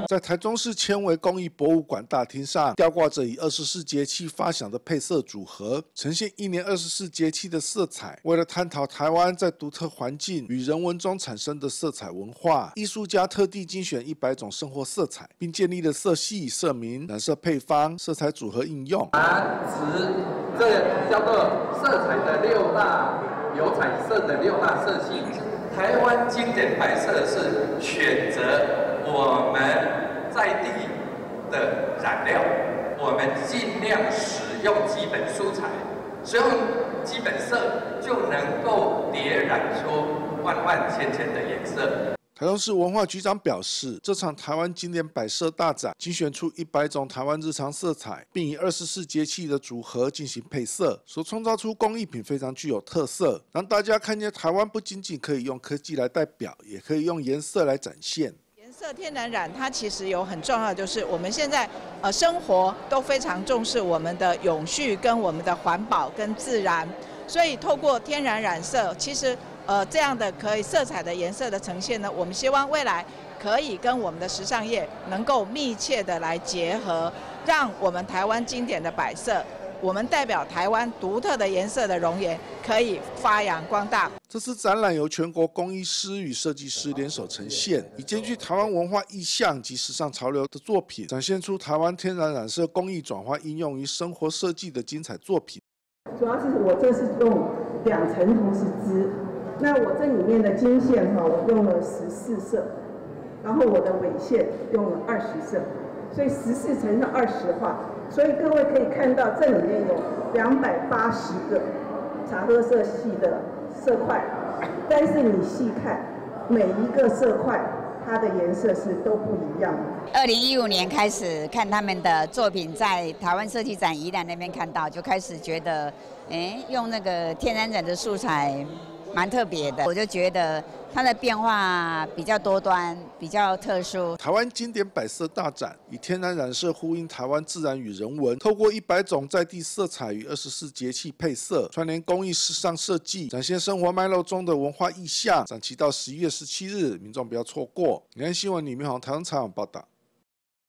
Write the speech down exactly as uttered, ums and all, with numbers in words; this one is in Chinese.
在台中市纤维工艺博物馆大厅上，吊挂着以二十四节气发想的配色组合，呈现一年二十四节气的色彩。为了探讨台湾在独特环境与人文中产生的色彩文化，艺术家特地精选一百种生活色彩，并建立了色系、色名、染色配方、色彩组合应用。 蓝、紫，这叫做色彩的六大有彩色的六大色系。台湾经典摆设是选择我们在地的染料，我们尽量使用基本素材，使用基本色，就能够叠染出万万千千的颜色。 台中市文化局长表示，这场台湾经典摆设大展精选出一百种台湾日常色彩，并以二十四节气的组合进行配色，所创造出工艺品非常具有特色，让大家看见台湾不仅仅可以用科技来代表，也可以用颜色来展现。 颜色天然染，它其实有很重要的，就是我们现在呃生活都非常重视我们的永续跟我们的环保跟自然，所以透过天然染色，其实。呃，这样的可以色彩的颜色的呈现呢，我们希望未来可以跟我们的时尚业能够密切的来结合，让我们台湾经典的摆设，我们代表台湾独特的颜色的容颜可以发扬光大。 这次展览由全国工艺师与设计师联手呈现，以兼具台湾文化意象及时尚潮流的作品，展现出台湾天然染色工艺转化应用于生活设计的精彩作品。 主要是我这是用两层同时织。那我这里面的经线哈，我用了十四色，然后我的尾线用了二十色，所以十四乘上二十画，所以各位可以看到这里面有两百八十个茶褐色系的色块，但是你细看每一个色块，它的颜色是都不一样的。 二零一五年开始看他们的作品，在台湾设计展宜兰那边看到，就开始觉得，哎，用那个天然染的素材。蛮特别的，我就觉得它的变化比较多端，比较特殊。 台湾经典摆设大展以天然染色呼应台湾自然与人文，透过一百种在地色彩与二十四节气配色，串联工艺时尚设计，展现生活脉络中的文化意象。展期到十一月十七日，民众不要错过。联合新闻李明宏台中采访报道。